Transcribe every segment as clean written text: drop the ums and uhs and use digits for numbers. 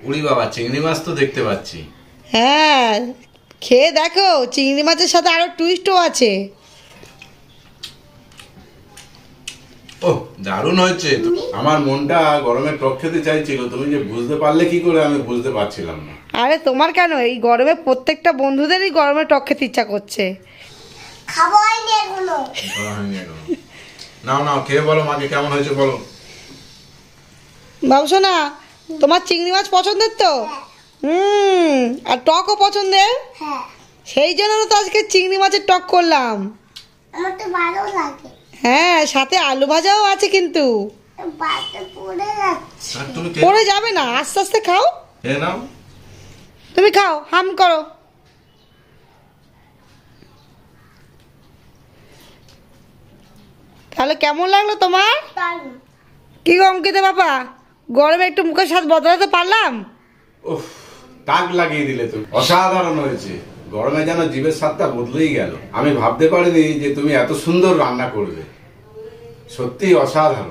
উড়ি বাবা, চিংড়ি মাছ তো দেখতে পাচ্ছি। হ্যাঁ, খেয়ে দেখো, চিংড়ি মাছের সাথে আরো টুইস্টও আছে। ও দারুণ হয়েছে। আমার মনটা গরমে টক খেতে চাইছিল, তুমি যে বুঝতে পারলে কি করে আমি বুঝতে পারছিলাম না। আরে তোমার কেন, এই গরমে প্রত্যেকটা বন্ধুদেরই গরমে টক খেতে ইচ্ছা করছে। নাও নাও খেয়ে বলো মাকে কেমন হয়েছে বলো। বাবু সোনা, তোমার চিংড়ি মাছ পছন্দের তো? আর টকও পছন্দের? সেই জন্য তো আজকে চিংড়ি মাছের টক করলাম। আমার তো ভালো লাগে। হ্যাঁ, সাথে আলু ভাজাও আছে কিন্তু। পড়ে যাবে না, আস্তে আস্তে খাও। নাও তুমি খাও, হাম করো। তাহলে কেমন লাগলো তোমার? কি অঙ্কিতা বাবা, গরমে একটু মুখের স্বাদ বদলাতে পারলাম? উফ, টাক লাগিয়ে দিলে তুমি। অসাধারণ হয়েছে। গরমে যেন জিভের স্বাদটা বদলেই গেল। আমি ভাবতে পারিনি যে তুমি এত সুন্দর রান্না করবে। সত্যি অসাধারণ।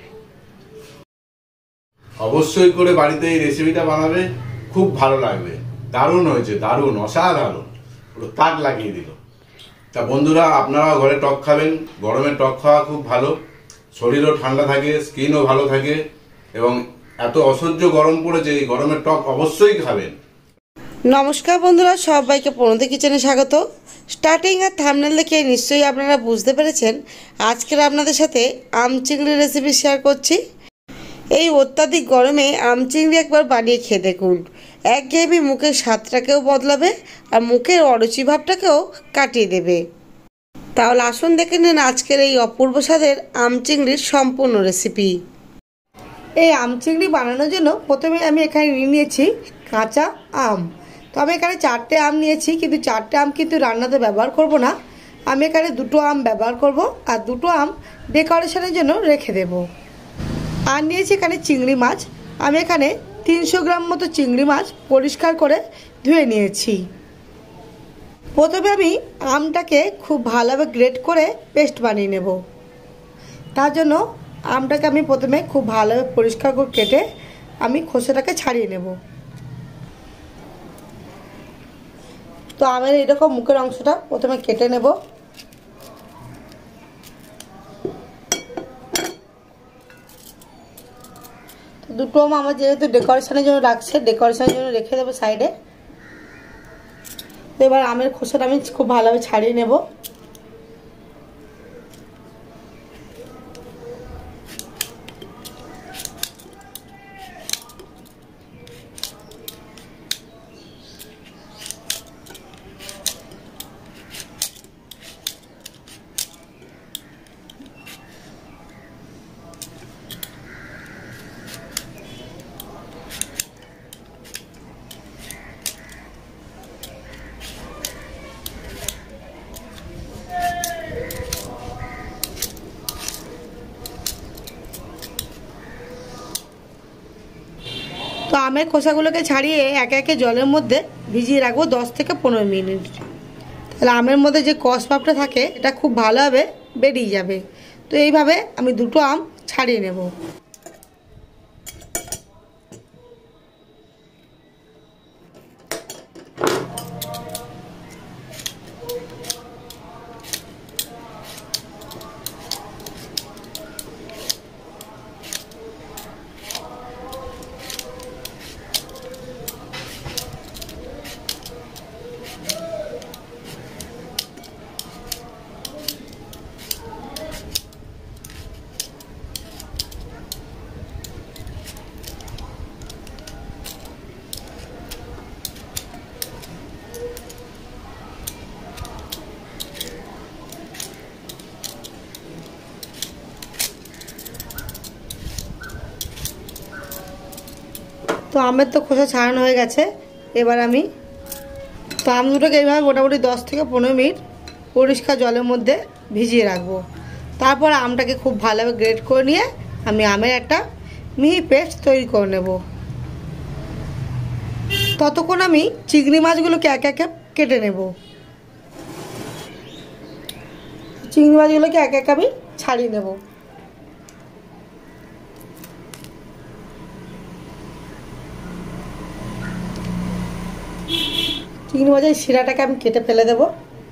অবশ্যই করে বাড়িতে এই রেসিপিটা বানাবে, খুব ভালো লাগবে। দারুণ হয়েছে, দারুণ, অসাধারণ, পুরো তাক লাগিয়ে দিল। তা বন্ধুরা, আপনারা ঘরে টক খাবেন। গরমে টক খাওয়া খুব ভালো, শরীরও ঠান্ডা থাকে, স্কিনও ভালো থাকে, এবং এত অসহ্য গরম পড়েছে, এই গরমের টক অবশ্যই খাবেন। নমস্কার বন্ধুরা, সবাইকে প্রণতি কিচেনে স্বাগত। স্টার্টিং আর থাম্বনেল দেখে নিশ্চয়ই আপনারা বুঝতে পেরেছেন আজকের আপনাদের সাথে আম চিংড়ি রেসিপি শেয়ার করছি। এই অত্যাধিক গরমে আম চিংড়ি একবার বানিয়ে খেয়ে দেখুন। একঘেয়েমি মুখের স্বাদটাকেও বদলাবে আর মুখের অরুচি ভাবটাকেও কাটিয়ে দেবে। তাহলে আসুন দেখে নিন আজকের এই অপূর্ব স্বাদের আম চিংড়ির সম্পূর্ণ রেসিপি। এই আম চিংড়ি বানানোর জন্য প্রথমে আমি এখানে নিয়েছি কাঁচা আম। তো আমি এখানে 4টে আম নিয়েছি, কিন্তু 4টে আম কিন্তু রান্নাতে ব্যবহার করব না। আমি এখানে 2টো আম ব্যবহার করব, আর 2টো আম ডেকোরেশনের জন্য রেখে দেব। আর নিয়েছি এখানে চিংড়ি মাছ। আমি এখানে 300 গ্রাম মতো চিংড়ি মাছ পরিষ্কার করে ধুয়ে নিয়েছি। প্রথমে আমি আমটাকে খুব ভালোভাবে গ্রেট করে পেস্ট বানিয়ে নেব। তার জন্য আমটাকে আমি প্রথমে খুব ভালোভাবে পরিষ্কার করে কেটে আমি খোসাটাকে ছাড়িয়ে নেব। তো আমের এরকম মুখের অংশটা প্রথমে কেটে নেব। তো 2টো আম আমার যেহেতু ডেকোরেশনের জন্য রাখছে, ডেকোরেশনের জন্য রেখে দেবো সাইডে। তো এবার আমের খোসাটা আমি খুব ভালোভাবে ছাড়িয়ে নেব। তো আমের খোসাগুলোকে ছাড়িয়ে একে একে জলের মধ্যে ভিজিয়ে রাখবো 10 থেকে 15 মিনিট। তাহলে আমের মধ্যে যে কষ ভাবটা থাকে এটা খুব ভালোভাবে বেরিয়ে যাবে। তো এইভাবে আমি 2টো আম ছাড়িয়ে নেব। তো আমের তো খোসা ছাড়ানো হয়ে গেছে। এবার আমি তো আম দুটোকে এইভাবে মোটামুটি 10 থেকে 15 মিনিট পরিষ্কার জলের মধ্যে ভিজিয়ে রাখবো। তারপর আমটাকে খুব ভালোভাবে গ্রেট করে নিয়ে আমি আমের একটা মিহি পেস্ট তৈরি করে নেব। ততক্ষণ আমি চিংড়ি মাছগুলোকে একে একে কেটে নেব। চিংড়ি মাছগুলোকে একে একে আমি ছাড়িয়ে নেব। চিংড়ি মাছের শিরাটাকে আমি কেটে ফেলে দেব।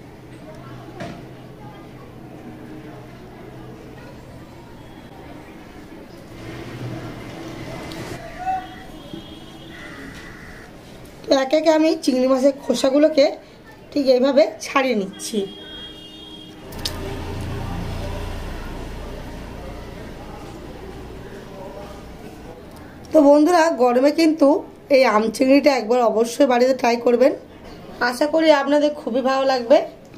তো একে একে আমি চিংড়ি মাছের খোসাগুলোকে ঠিক এইভাবে ছাড়িয়ে নিচ্ছি। তো বন্ধুরা, গরমে কিন্তু এই আম চিংড়িটা একবার অবশ্যই বাড়িতে ট্রাই করবেন। আশা করি আপনাদের খুবই ভালো লাগবে,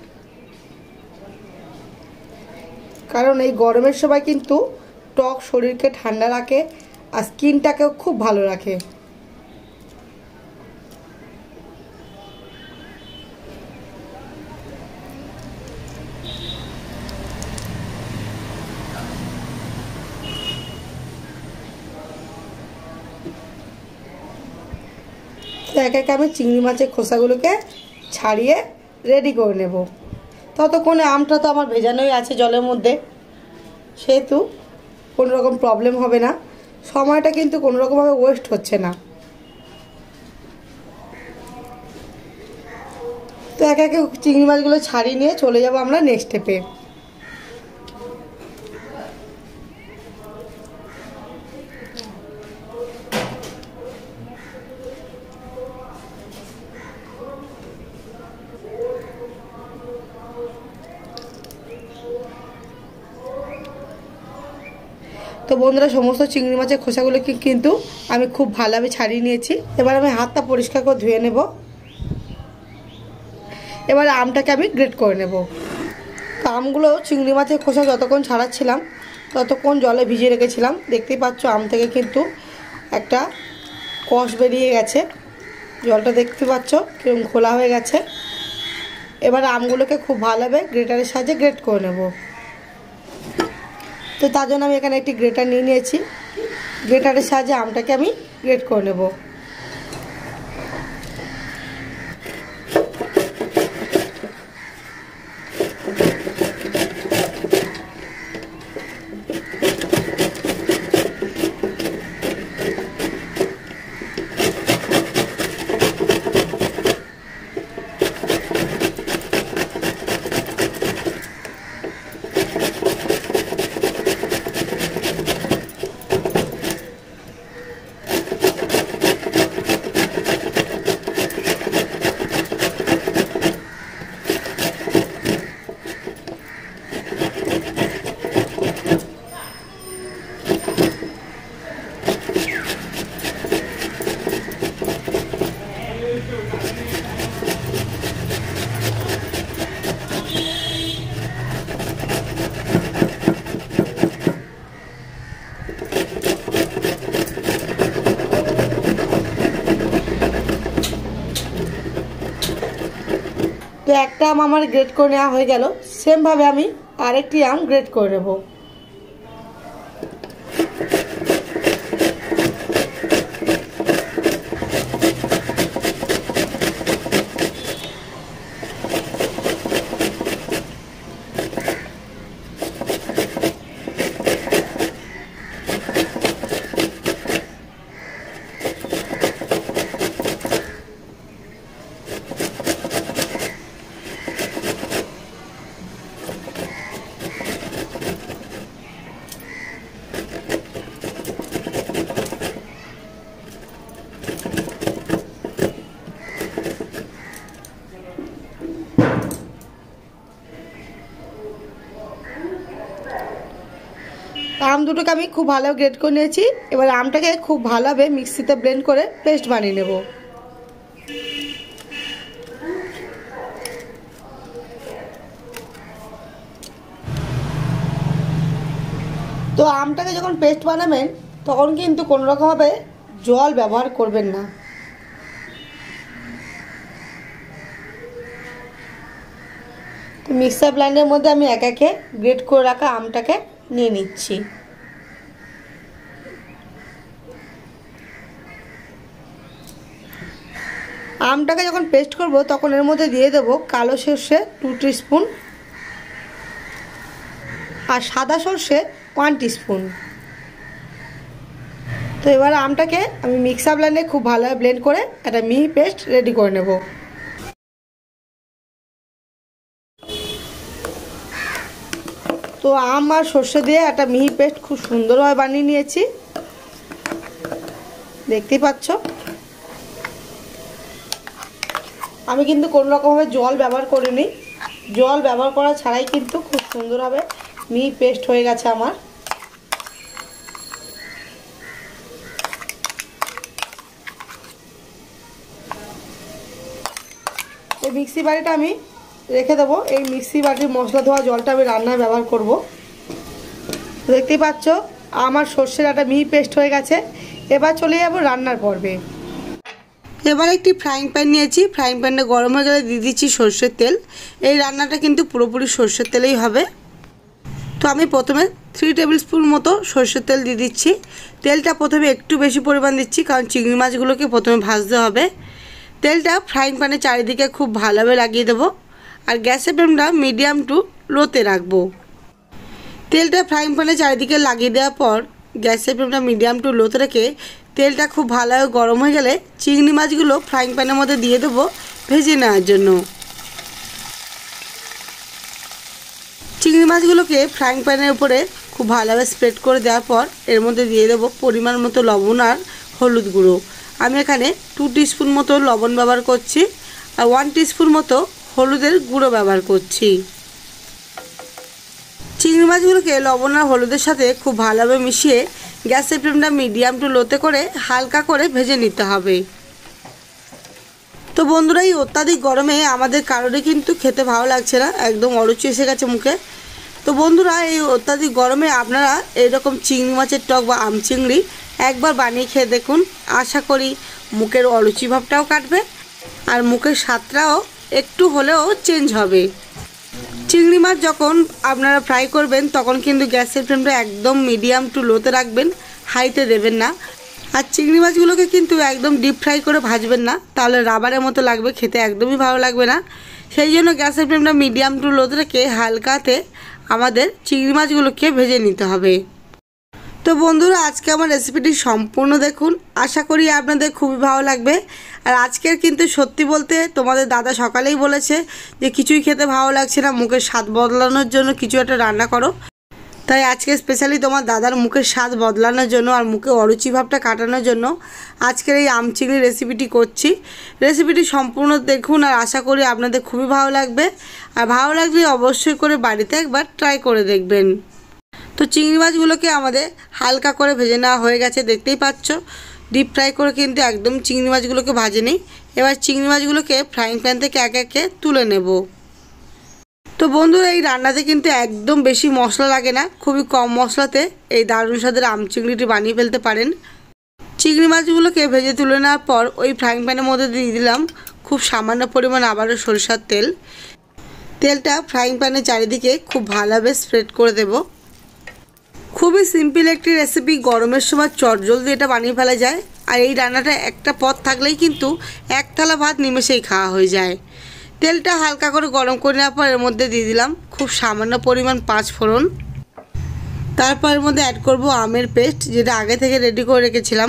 কারণ এই গরমের সময় কিন্তু টক শরীরকে ঠান্ডা রাখে আর স্কিনটাকেও খুব ভালো রাখে। একে একে আমি চিংড়ি মাছের খোসাগুলোকে ছাড়িয়ে রেডি করে নেব। ততক্ষণে আমটা তো আমার ভেজানোই আছে জলের মধ্যে, সেহেতু কোনো রকম প্রবলেম হবে না, সময়টা কিন্তু কোনো রকমভাবে ওয়েস্ট হচ্ছে না। তো একে একে চিংড়ি মাছগুলো ছাড়িয়ে নিয়ে চলে যাব আমরা নেক্সট স্টেপে। তো বন্ধুরা, সমস্ত চিংড়ি মাছের খোসাগুলোকে কিন্তু আমি খুব ভালোভাবে ছাড়িয়ে নিয়েছি। এবার আমি হাতটা পরিষ্কার করে ধুয়ে নেব। এবার আমটাকে আমি গ্রেট করে নেব। তো আমগুলো চিংড়ি মাছের খোসা যতক্ষণ ছাড়াচ্ছিলাম ততক্ষণ জলে ভিজিয়ে রেখেছিলাম। দেখতেই পাচ্ছ আম থেকে কিন্তু একটা কষ বেরিয়ে গেছে, জলটা দেখতে পাচ্ছ কিরকম খোলা হয়ে গেছে। এবার আমগুলোকে খুব ভালোভাবে গ্রেটারের সাহায্যে গ্রেট করে নেব। তো তার জন্য আমি এখানে একটি গ্রেটার নিয়ে নিয়েছি। গ্রেটারের সাহায্যে আমটাকে আমি গ্রেট করে নেব। তো একটা আম আমার গ্রেট করে নেওয়া হয়ে গেল। সেমভাবে আমি আরেকটি আম গ্রেট করে নেব। আম দুটোকে আমি খুব ভালোভাবে গ্রেট করে নিয়েছি। এবার আমটাকে খুব ভালোভাবে মিক্সিতে ব্লেন্ড করে পেস্ট বানিয়ে নেব। তো আমটাকে যখন পেস্ট বানাবেন তখন কিন্তু কোনো রকমভাবে জল ব্যবহার করবেন না। তো মিক্সার ব্লেন্ডের মধ্যে আমি একে একে গ্রেট করে রাখা আমটাকে নিয়ে নিচ্ছি। আমটাকে যখন পেস্ট করব তখন এর মধ্যে দিয়ে দেব কালো সর্ষে 2 টিস্পুন আর সাদা সর্ষে 1 টিস্পুন। তো এবার আমটাকে আমি মিক্সার ব্লেন্ডে খুব ভালোভাবে ব্লেন্ড করে একটা মিহি পেস্ট রেডি করে নেব। তো আম আর সর্ষে দিয়ে একটা মিহি পেস্ট খুব সুন্দরভাবে বানিয়ে নিয়েছি, দেখতেই পাচ্ছ। আমি কিন্তু কোনো রকমভাবে জল ব্যবহার করিনি, জল ব্যবহার করা ছাড়াই কিন্তু খুব সুন্দরভাবে মিহি পেস্ট হয়ে গেছে আমার। এই মিক্সি বাটিটা আমি রেখে দেবো, এই মিক্সি বাটির মশলা ধোয়া জলটা আমি রান্নায় ব্যবহার করব। দেখতেই পাচ্ছ আমার সর্ষের একটা মিহি পেস্ট হয়ে গেছে। এবার চলে যাব রান্নার পর্বে। এবার একটি ফ্রাইং প্যান নিয়েছি, ফ্রাইং প্যানটা গরম হয়ে গেলে দিয়ে দিচ্ছি সর্ষের তেল। এই রান্নাটা কিন্তু পুরোপুরি সর্ষের তেলেই হবে। তো আমি প্রথমে 3 টেবিল স্পুন মতো সর্ষের তেল দিয়ে দিচ্ছি। তেলটা প্রথমে একটু বেশি পরিমাণ দিচ্ছি, কারণ চিংড়ি মাছগুলোকে প্রথমে ভাজতে হবে। তেলটা ফ্রাইং প্যানের চারিদিকে খুব ভালোভাবে লাগিয়ে দেবো, আর গ্যাসের ফ্লেমটা মিডিয়াম টু লোতে রাখবো। তেলটা ফ্রাইং প্যানের চারিদিকে লাগিয়ে দেওয়ার পর গ্যাসের ফ্লেমটা মিডিয়াম টু লোতে রেখে তেলটা খুব ভালোভাবে গরম হয়ে গেলে চিংড়ি মাছগুলো ফ্রাইং প্যানের মধ্যে দিয়ে দেবো ভেজে নেওয়ার জন্য। চিংড়ি মাছগুলোকে ফ্রাইং প্যানের উপরে খুব ভালোভাবে স্প্রেড করে দেওয়ার পর এর মধ্যে দিয়ে দেবো পরিমাণ মতো লবণ আর হলুদ গুঁড়ো। আমি এখানে 2 টিস্পুন মতো লবণ ব্যবহার করছি, আর 1 টিস্পুন মতো হলুদের গুঁড়ো ব্যবহার করছি। চিংড়ি মাছগুলোকে লবণ আর হলুদের সাথে খুব ভালোভাবে মিশিয়ে গ্যাসের ফ্লেমটা মিডিয়াম টু লোতে করে হালকা করে ভেজে নিতে হবে। তো বন্ধুরা, এই অত্যাধিক গরমে আমাদের কারোরই কিন্তু খেতে ভালো লাগছে না, একদম অরুচি এসে গেছে মুখে। তো বন্ধুরা, এই অত্যাধিক গরমে আপনারা এইরকম চিংড়ি মাছের টক বা আম চিংড়ি একবার বানিয়ে খেয়ে দেখুন। আশা করি মুখের অরুচি ভাবটাও কাটবে আর মুখের স্বাদটাও একটু হলেও চেঞ্জ হবে। চিংড়ি মাছ যখন আপনারা ফ্রাই করবেন তখন কিন্তু গ্যাসের ফ্লেমটা একদম মিডিয়াম টু লোতে রাখবেন, হাইতে দেবেন না। আর চিংড়ি মাছগুলোকে কিন্তু একদম ডিপ ফ্রাই করে ভাজবেন না, তাহলে রাবারের মতো লাগবে, খেতে একদমই ভালো লাগবে না। সেই জন্য গ্যাসের ফ্লেমটা মিডিয়াম টু লোতে রেখে হালকাতে আমাদের চিংড়ি মাছগুলোকে ভেজে নিতে হবে। তো বন্ধুরা, আজকে আমার রেসিপিটি সম্পূর্ণ দেখুন, আশা করি আপনাদের খুবই ভালো লাগবে। আর আজকের কিন্তু সত্যি বলতে তোমাদের দাদা সকালেই বলেছে যে কিছুই খেতে ভালো লাগছে না, মুখের স্বাদ বদলানোর জন্য কিছু একটা রান্না করো। তাই আজকে স্পেশালি তোমার দাদার মুখের স্বাদ বদলানোর জন্য আর মুখে অরুচি ভাবটা কাটানোর জন্য আজকের এই আম চিংড়ি রেসিপিটি করছি। রেসিপিটি সম্পূর্ণ দেখুন, আর আশা করি আপনাদের খুবই ভালো লাগবে। আর ভালো লাগলে অবশ্যই করে বাড়িতে একবার ট্রাই করে দেখবেন। তো চিংড়ি মাছগুলোকে আমাদের হালকা করে ভেজে নেওয়া হয়ে গেছে, দেখতেই পাচ্ছ। ডিপ ফ্রাই করে কিন্তু একদম চিংড়ি মাছগুলোকে ভাজে নিই। এবার চিংড়ি মাছগুলোকে ফ্রাইং প্যান থেকে একে একে তুলে নেব। তো বন্ধুরা, এই রান্নাতে কিন্তু একদম বেশি মশলা লাগে না, খুবই কম মশলাতে এই দারুণ স্বাদের আম চিংড়িটি বানিয়ে ফেলতে পারেন। চিংড়ি মাছগুলোকে ভেজে তুলে নেওয়ার পর ওই ফ্রাইং প্যানের মধ্যে দিয়ে দিলাম খুব সামান্য পরিমাণ আবারও সরিষার তেল। তেলটা ফ্রাইং প্যানের চারিদিকে খুব ভালোভাবে স্প্রেড করে দেব। খুবই সিম্পল একটি রেসিপি, গরমের সময় চটজলদি এটা বানিয়ে ফেলা যায়। আর এই রান্নাটা একটা পদ থাকলেই কিন্তু এক থালা ভাত নিমেষেই খাওয়া হয়ে যায়। তেলটা হালকা করে গরম করে নেওয়ার পর এর মধ্যে দিয়ে দিলাম খুব সামান্য পরিমাণ 5 ফোড়ন। তারপর এর মধ্যে অ্যাড করব আমের পেস্ট, যেটা আগে থেকে রেডি করে রেখেছিলাম।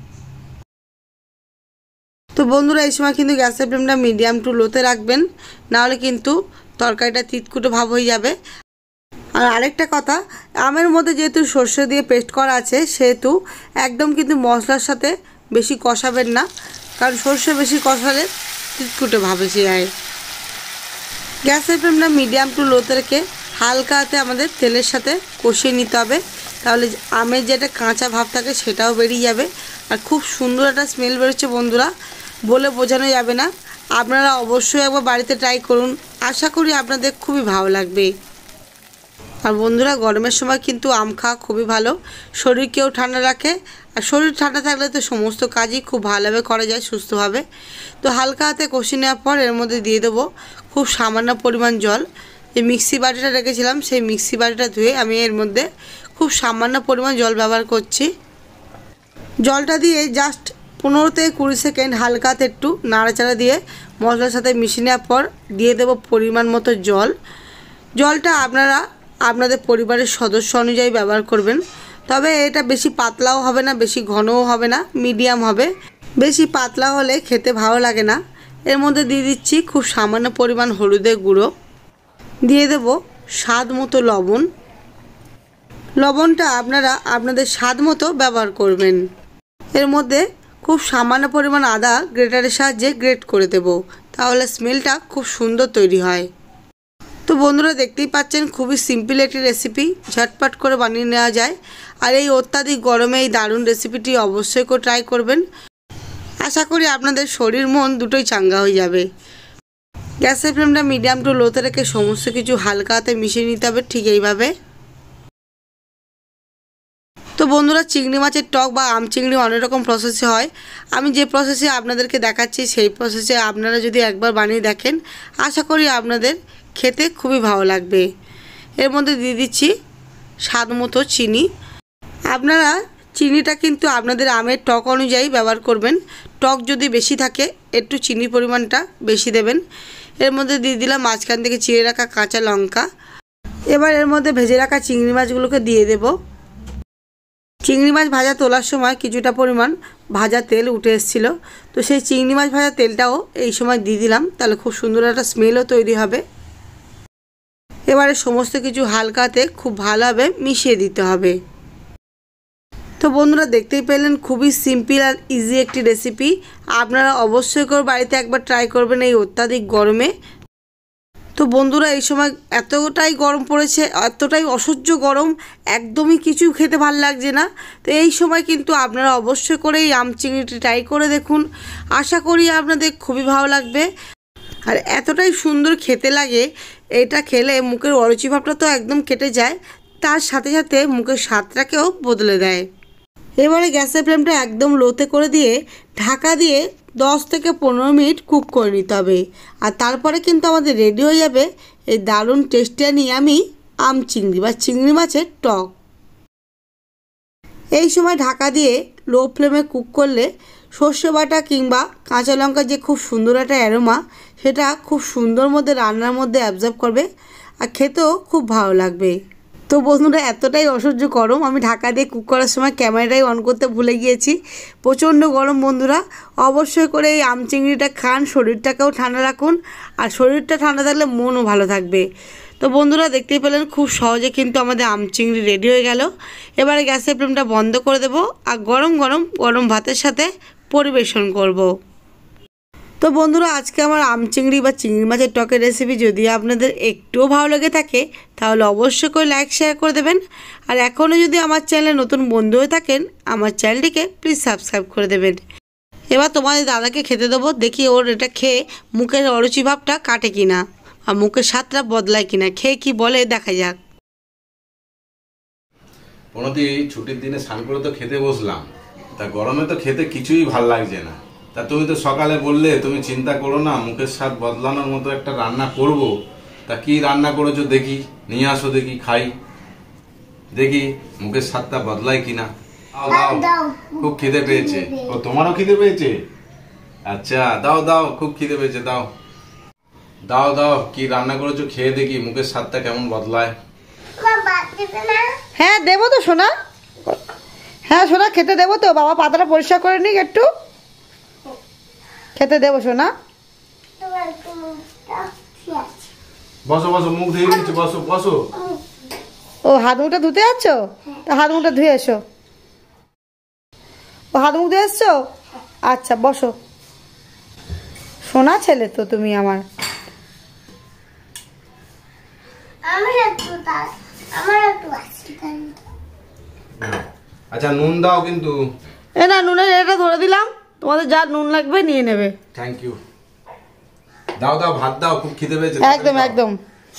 তো বন্ধুরা, এই সময় কিন্তু গ্যাসের ফ্লেমটা মিডিয়াম টু লোতে রাখবেন, নাহলে কিন্তু তরকারিটা তিতকুটে ভাব হয়ে যাবে। আর আরেকটা কথা, আমের মধ্যে যেহেতু সর্ষে দিয়ে পেস্ট করা আছে সেহেতু একদম কিন্তু মশলার সাথে বেশি কষাবেন না, কারণ সর্ষে বেশি কষালে তিতকুটে ভাব এসে যায়। গ্যাসের ফ্লেমটা মিডিয়াম টু লোতে রেখে হালকা হাতে আমাদের তেলের সাথে কষিয়ে নিতে হবে, তাহলে আমের যেটা কাঁচা ভাব থাকে সেটাও বেরিয়ে যাবে। আর খুব সুন্দর একটা স্মেল বেরোচ্ছে বন্ধুরা, বলে বোঝানো যাবে না। আপনারা অবশ্যই একবার বাড়িতে ট্রাই করুন, আশা করি আপনাদের খুবই ভালো লাগবে। আর বন্ধুরা, গরমের সময় কিন্তু আম খাওয়া খুবই ভালো, শরীরকেও ঠান্ডা রাখে। আর শরীর ঠান্ডা থাকলে তো সমস্ত কাজই খুব ভালোভাবে করা যায় সুস্থভাবে। তো হালকা হাতে কষিয়ে নেওয়ার পর এর মধ্যে দিয়ে দেবো খুব সামান্য পরিমাণ জল। যে মিক্সি বাটিটা রেখেছিলাম সেই মিক্সি বাটিটা ধুয়ে আমি এর মধ্যে খুব সামান্য পরিমাণ জল ব্যবহার করছি। জলটা দিয়ে জাস্ট 15 থেকে 20 সেকেন্ড হালকা হাতে একটু নাড়াচাড়া দিয়ে মশলার সাথে মিশিয়ে নেওয়ার পর দিয়ে দেবো পরিমাণ মতো জল। জলটা আপনারা আপনাদের পরিবারের সদস্য অনুযায়ী ব্যবহার করবেন, তবে এটা বেশি পাতলাও হবে না, বেশি ঘনও হবে না, মিডিয়াম হবে। বেশি পাতলা হলে খেতে ভালো লাগে না। এর মধ্যে দিয়ে দিচ্ছি খুব সামান্য পরিমাণ হলুদের গুঁড়ো, দিয়ে দেব স্বাদ মতো লবণ। লবণটা আপনারা আপনাদের স্বাদ মতো ব্যবহার করবেন। এর মধ্যে খুব সামান্য পরিমাণ আদা গ্রেটারের সাহায্যে গ্রেট করে দেব, তাহলে স্মেলটা খুব সুন্দর তৈরি হয়। তো বন্ধুরা দেখতেই পাচ্ছেন খুবই সিম্পল একটি রেসিপি, ঝটপট করে বানিয়ে নেওয়া যায়। আর এই অত্যাধিক গরমে এই দারুণ রেসিপিটি অবশ্যই করে ট্রাই করবেন। আশা করি আপনাদের শরীর মন দুটোই চাঙ্গা হয়ে যাবে। গ্যাসের ফ্লেমটা মিডিয়াম টু লোতে রেখে সমস্ত কিছু হালকা হাতে মিশিয়ে নিতে হবে, ঠিক এইভাবে। তো বন্ধুরা চিংড়ি মাছের টক বা আম চিংড়ি অনেক রকম প্রসেসে হয়। আমি যে প্রসেসে আপনাদেরকে দেখাচ্ছি সেই প্রসেসে আপনারা যদি একবার বানিয়ে দেখেন, আশা করি আপনাদের খেতে খুবই ভালো লাগবে। এর মধ্যে দিয়ে দিচ্ছি স্বাদ মতো চিনি। আপনারা চিনিটা কিন্তু আপনাদের আমের টক অনুযায়ী ব্যবহার করবেন। টক যদি বেশি থাকে একটু চিনির পরিমাণটা বেশি দেবেন। এর মধ্যে দিয়ে দিলাম মাঝখান থেকে চিড়ে রাখা কাঁচা লঙ্কা। এবার এর মধ্যে ভেজে রাখা চিংড়ি মাছগুলোকে দিয়ে দেব। চিংড়ি মাছ ভাজা তোলার সময় কিছুটা পরিমাণ ভাজা তেল উঠে এসেছিলো, তো সেই চিংড়ি মাছ ভাজা তেলটাও এই সময় দিয়ে দিলাম, তাহলে খুব সুন্দর একটা স্মেলও তৈরি হবে। এবারে সমস্ত কিছু হালকাতে খুব ভালোভাবে মিশিয়ে দিতে হবে। তো বন্ধুরা দেখতেই পেলেন খুবই সিম্পল আর ইজি একটি রেসিপি। আপনারা অবশ্যই করে বাড়িতে একবার ট্রাই করবেন এই অত্যাধিক গরমে। তো বন্ধুরা এই সময় এতটাই গরম পড়েছে, এতটাই অসহ্য গরম, একদমই কিছু খেতে ভালো লাগছে না। তো এই সময় কিন্তু আপনারা অবশ্যই করে এই আম চিংড়িটি ট্রাই করে দেখুন, আশা করি আপনাদের খুবই ভালো লাগবে। আর এতটাই সুন্দর খেতে লাগে, এটা খেলে মুখের অরুচি ভাবটা তো একদম কেটে যায়, তার সাথে সাথে মুখের স্বাদটাকেও বদলে দেয়। এবারে গ্যাসের ফ্লেমটা একদম লোতে করে দিয়ে ঢাকা দিয়ে 10 থেকে 15 মিনিট কুক করে নিতে হবে। আর তারপরে কিন্তু আমাদের রেডি হয়ে যাবে এই দারুণ টেস্টি আর ইয়ামি আম চিংড়ি বা চিংড়ি মাছের টক। এই সময় ঢাকা দিয়ে লো ফ্লেমে কুক করলে সর্ষে বাটা কিংবা কাঁচা লঙ্কার যে খুব সুন্দর একটা অ্যারোমা, সেটা খুব সুন্দর মধ্যে রান্নার মধ্যে অ্যাবজর্ব করবে আর খেতেও খুব ভালো লাগবে। তো বন্ধুরা এতটাই অসহ্য গরম, আমি ঢাকা দিয়ে কুক করার সময় ক্যামেরাটাই অন করতে ভুলে গিয়েছি। প্রচণ্ড গরম বন্ধুরা, অবশ্যই করে এই আম চিংড়িটা খান, শরীরটাকেও ঠান্ডা রাখুন। আর শরীরটা ঠান্ডা থাকলে মনও ভালো থাকবে। তো বন্ধুরা দেখতেই পেলেন খুব সহজে কিন্তু আমাদের আম চিংড়ি রেডি হয়ে গেল। এবারে গ্যাসের ফ্লেমটা বন্ধ করে দেব আর গরম গরম গরম ভাতের সাথে পরিবেশন করব। তো বন্ধুরা আজকে আমার আম চিংড়ি বা চিংড়ি মাছের টকের রেসিপি যদি আপনাদের একটুও ভালো লেগে থাকে, তাহলে অবশ্যই করে লাইক শেয়ার করে দেবেন। আর এখনও যদি আমার চ্যানেলে নতুন বন্ধু হয়ে থাকেন, আমার চ্যানেলটিকে প্লিজ সাবস্ক্রাইব করে দেবেন। এবার তোমাদের দাদাকে খেতে দেবো, দেখি ওর এটা খেয়ে মুখের অরুচি ভাবটা কাটে কিনা আর মুখের স্বাদটা বদলায় কিনা, খেয়ে কি বলে দেখা যাক। প্রণতি ছুটির দিনে স্নান করে তো খেতে বসলাম, তা গরমে তো খেতে কিছুই ভাল লাগছে না। তা তুমি তো সকালে বললে তুমি চিন্তা করো না, মুখের স্বাদ বদলানোর মতো একটা রান্না করব। তা কি রান্না করেছো দেখি, নিয়ে আসো দেখি, খাই দেখি মুখের স্বাদটা বদলায় কিনা। দাও, খুব খিদে পেয়েছে। ও তোমারও খিদে পেয়েছে? আচ্ছা দাও দাও, খুব খিদে পেয়েছে, দাও দাও দাও। কি রান্না করেছো খেয়ে দেখি মুখের স্বাদটা কেমন বদলায়। হ্যাঁ দেবো তো সোনা, হ্যাঁ সোনা খেতে দেবো তো। বাবা পাতাটা পরিষ্কার করে নিক, একটু খেতে দেবো সোনা। বসো বসো, মুখ ধুয়ে নিচ্ছি, বসো বসো। ও হাত মুখটা ধুতে যাচ্ছ? তা হাত মুখটা ধুয়ে এসো। ও হাত মুখ ধুয়ে এসছো? আচ্ছা বসো। সোনা ছেলে তো তুমি আমার। আচ্ছা নুন দাও কিন্তু। এ না, নুনের এটা ধরে দিলাম, তোমাদের যা নুন লাগবে নিয়ে নেবে। Thank you. দাও দাও, ভাত দাও, খুব খিদে পেয়েছে। একদম একদম।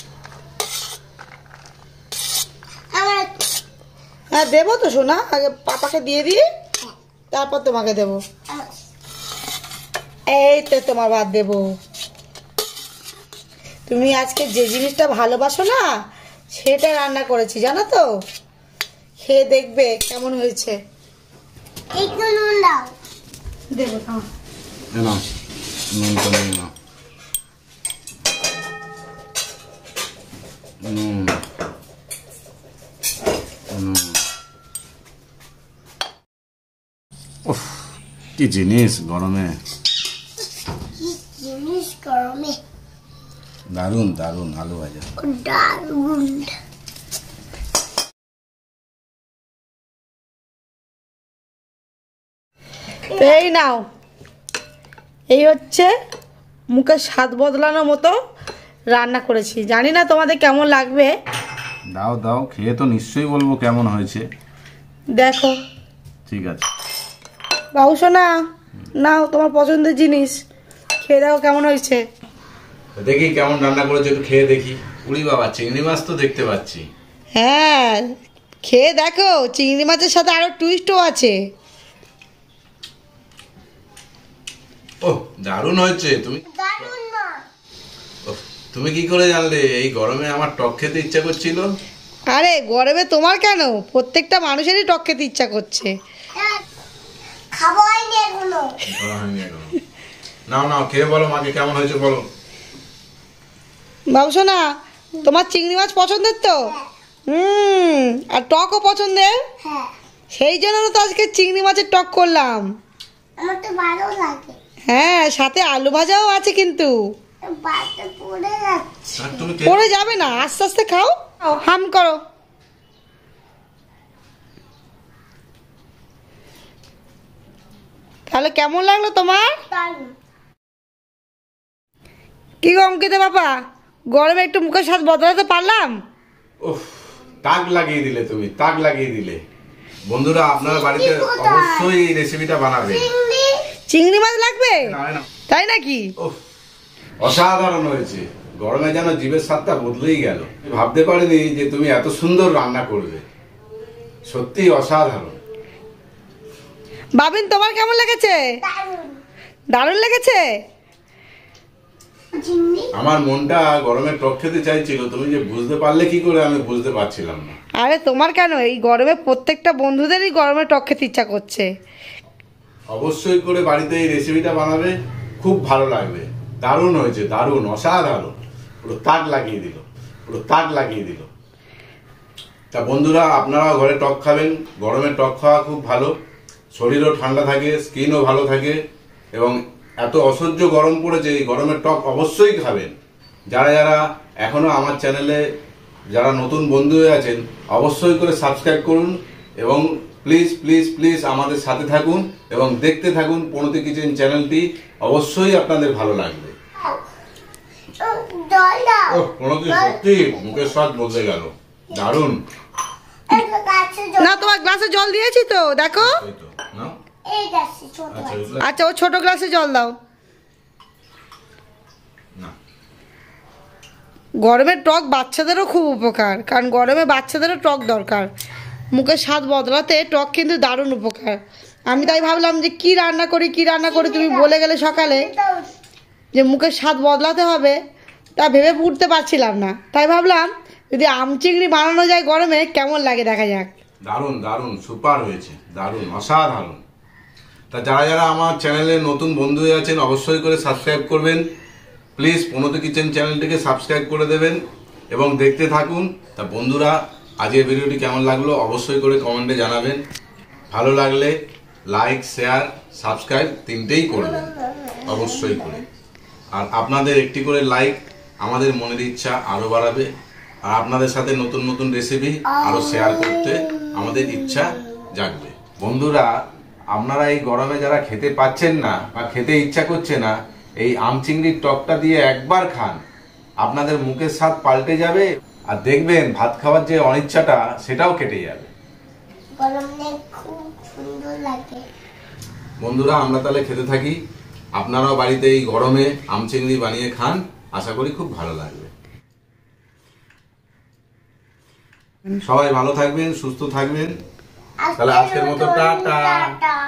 হ্যাঁ দেবো তো সোনা, আগে পাপাকে দিয়ে দিয়ে তারপর তোমাকে দেবো। এই তো তোমার ভাত দেবো। তুমি আজকে যে জিনিসটা ভালোবাসো না সেটা রান্না করেছি জানো তো, খেয়ে দেখবে কেমন হয়েছে। একটু নুন দাও। দেবো না, নুন তো নেই না। নুন কি জিনিস গরমে, দারুন দারুন আলু ভাজা, দারুন। তো এই নাও, এই হচ্ছে মুখের স্বাদ বদলানোর মতো রান্না করেছি। জানি না তোমাদের কেমন লাগবে। দাও দাও, খেয়ে তো নিশ্চয়ই বলবো কেমন হয়েছে। দেখো ঠিক আছে বাবু সোনা, নাও তোমার পছন্দের জিনিস, খেয়ে দেখো কেমন হয়েছে। দেখি কেমন রান্না করেছে, একটু খেয়ে দেখি। উড়ি বাবা, চিংড়ি মাছ তো দেখতে পাচ্ছি। হ্যাঁ, খেয়ে দেখো, চিংড়ি মাছের সাথে আরো টুইস্টও আছে। ওহ, দারুণ হয়েছে। দারুণ না। তুমি কি করে জানলে এই গরমে আমার টক খেতে ইচ্ছা করছিল? আরে গরমে তোমার কেন, প্রত্যেকটা মানুষেরই টক খেতে ইচ্ছা করছে। খাবো হয়নি এগুলো। বলা হয়নি এখনো। নাও নাও, খেয়ে বলো মাকে কেমন হয়েছে বলো। বাবু সোনা, তোমার চিংড়ি মাছ পছন্দের তো? আর টকও পছন্দের? হ্যাঁ, সেই জন্য তো আজকে চিংড়ি মাছের টক করলাম। আমার তো ভালো লাগে। হ্যাঁ, সাথে আলু ভাজাও আছে কিন্তু। বাতে পড়ে যাচ্ছে। আর তুমি পড়ে যাবে না, আস্তে আস্তে খাও, হাম করো। তাহলে কেমন লাগলো তোমার? দারুণ। কি গো অঙ্কিতা বাবা, গরমে একটু মুখের স্বাদ বদলাতে পারলাম? উফ, তাক লাগিয়ে দিলে তুমি, তাক লাগিয়ে দিলে। বন্ধুরা, আপনারা বাড়িতে অবশ্যই এই রেসিপিটা বানাবেন। চিংড়ি। চিংড়ি মাছ লাগবে? না, না। তাই নাকি? উফ, অসাধারণ হয়েছে। গরমে যেন জিভের স্বাদটা বদলেই গেল। ভাবতে পারিনি যে তুমি এত সুন্দর রান্না করবে। সত্যি অসাধারণ। বাবিন, তোমার কেমন লেগেছে? দারুণ। দারুণ লেগেছে? চিংড়ি। আমার মনটা গরমে টক খেতে চাইছিল, তুমি যে বুঝতে পারলে কি করে আমি বুঝতে পারছিলাম না। আরে তোমার কেন, এই গরমে প্রত্যেকটা বন্ধুদেরই গরমে টক খেতে ইচ্ছা করছে। অবশ্যই করে বাড়িতে এই রেসিপিটা বানাবে, খুব ভালো লাগবে। দারুণ হয়েছে, দারুণ, অসাধারণ। পুরো তাক লাগিয়ে দিল, পুরো তাক লাগিয়ে দিল। তা বন্ধুরা, আপনারা ঘরে টক খাবেন। গরমে টক খাওয়া খুব ভালো, শরীরও ঠান্ডা থাকে, স্কিনও ভালো থাকে। এবং এত অসহ্য গরম পড়েছে, এই গরমের টক অবশ্যই খাবেন। যারা যারা এখনো আমার চ্যানেলে যারা নতুন বন্ধু হয়ে আছেন, অবশ্যই করে সাবস্ক্রাইব করুন এবং প্লিজ প্লিজ প্লিজ আমাদের সাথে থাকুন এবং দেখতে থাকুন প্রণতি কিচেন চ্যানেলটি। অবশ্যই আপনাদের ভালো লাগবে। জল দাও। ওহ, প্রণতি সত্যি মুখের স্বাদ বদলে গেল। দারুণ। একটা গাছে জল। না, তোমার গ্লাসে জল দিয়েছি তো, দেখো। এই তো, নাও। এই গাছে ছোট আচ্ছা, গাছ। এগুলো- আচ্ছা, ও ছোট গ্লাসে জল দাও। না। গরমের টক বাচ্চাদেরও খুব উপকার, কারণ গরমে বাচ্চাদেরও টক দরকার। মুখের স্বাদ বদলাতে টক কিন্তু দারুণ উপকার। আমি তাই ভাবলাম যে কি রান্না করি, কি রান্না করি, তুমি বলে গেলে সকালে যে মুখের স্বাদ বদলাতে হবে, তা ভেবে উঠতে পারছিলাম না। তাই ভাবলাম যদি আম চিংড়ি বানানো যায় গরমে, কেমন লাগে দেখা যাক। দারুণ দারুণ, সুপার হয়েছে, দারুণ, অসাধারণ। তা যারা যারা আমার চ্যানেলে নতুন বন্ধু হয়ে আছেন, অবশ্যই করে সাবস্ক্রাইব করবেন। প্লিজ প্রণতি কিচেন চ্যানেলটিকে সাবস্ক্রাইব করে দেবেন এবং দেখতে থাকুন। তা বন্ধুরা, আজকের ভিডিওটি কেমন লাগলো অবশ্যই করে কমেন্টে জানাবেন। ভালো লাগলে লাইক, শেয়ার, সাবস্ক্রাইব তিনটেই করবেন অবশ্যই করে। আর আপনাদের একটি করে লাইক আমাদের মনের ইচ্ছা আরো বাড়াবে, আর আপনাদের সাথে নতুন নতুন রেসিপি আরো শেয়ার করতে আমাদের ইচ্ছা জাগবে। বন্ধুরা, আপনারা এই গরমে যারা খেতে পাচ্ছেন না বা খেতে ইচ্ছা করছে না, এই আম চিংড়ির টকটা দিয়ে একবার খান, আপনাদের মুখের স্বাদ পাল্টে যাবে। আর দেখবেন ভাত খাওয়ার যে অনিচ্ছাটা সেটাও কেটে যাবে। গরমে খুব সুন্দর লাগে। বন্ধুরা, আমরা তাহলে খেতে থাকি। আপনারাও বাড়িতে এই গরমে আম চিংড়ি বানিয়ে খান, আশা করি খুব ভালো লাগবে। সবাই ভালো থাকবেন, সুস্থ থাকবেন। তাহলে আজকের মতো টাটা। টাটা।